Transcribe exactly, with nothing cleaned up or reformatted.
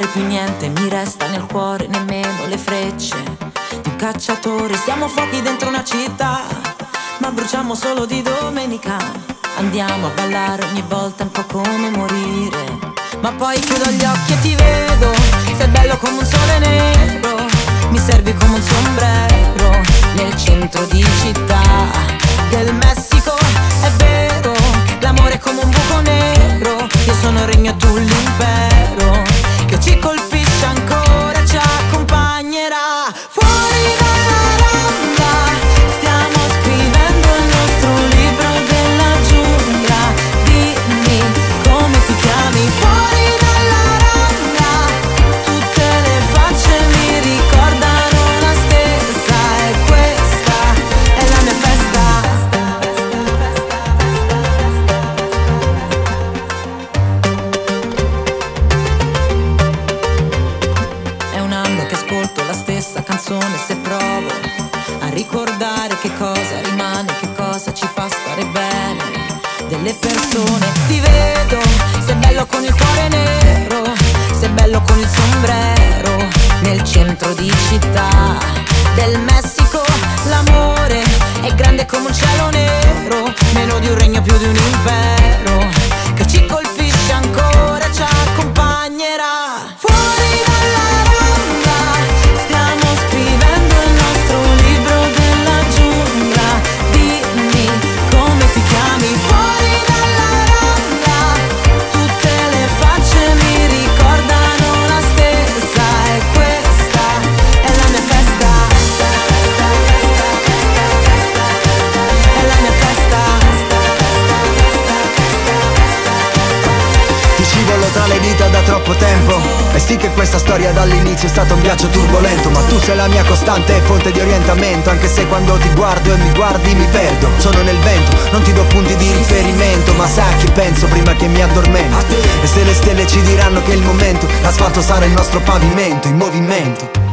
più niente mi resta nel cuore, nemmeno le frecce di un cacciatore. Siamo fuochi dentro una città, ma bruciamo solo di domenica. Andiamo a ballare ogni volta un po' come morire, ma poi chiudo gli occhi e ti vedo. Sei bello come un sole nero, mi servi come un sombrero nel centro di città del Messico. È vero, l'amore è come un buco nero, io sono il regno e tu l'impero, che ci colpisce ancora, ci accompagnerà. Fuori dalla Rambla stiamo scrivendo il nostro libro della giungla. Dimmi come ti chiami. Fuori dalla Rambla tutte le facce mi ricordano la stessa, e questa è la mia festa. È un anno che ascolto la stessa canzone, se provo a ricordare che cosa rimane, che cosa ci fa stare bene delle persone. Ti vedo, sei bello con il cuore nero, sei bello con il sombrero nel centro di città del Messico. L'amore è grande come un cielo nero, meno di un regno, più di un impero, che ci colpisce ancora, ci accompagnerà. Fuori dalla Rambla stiamo scrivendo il nostro libro della giungla. Dimmi come ti chiami. Fuori dalla Rambla tutte le facce mi ricordano la stessa, e questa è la mia festa. È la mia festa. Ti scivolo tra le dita da troppo tempo, e sì che questa storia dall'inizio è stato un viaggio turbolento, ma tu sei la mia costante e fonte di orientamento. Anche se quando ti guardo e mi guardi mi perdo, sono nel vento, non ti do punti di riferimento, ma sai a chi penso prima che mi addormento. E se le stelle ci diranno che è il momento, l'asfalto sarà il nostro pavimento in movimento.